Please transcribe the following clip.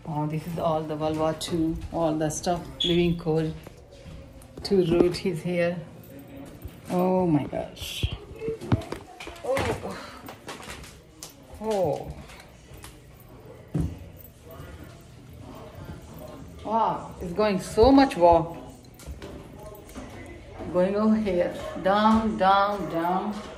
Oh, this is all the World War II, all the stuff, living coal. To root is here. Oh my gosh. Oh. Oh. Wow, it's going so much war. Going over here. Down, down, down.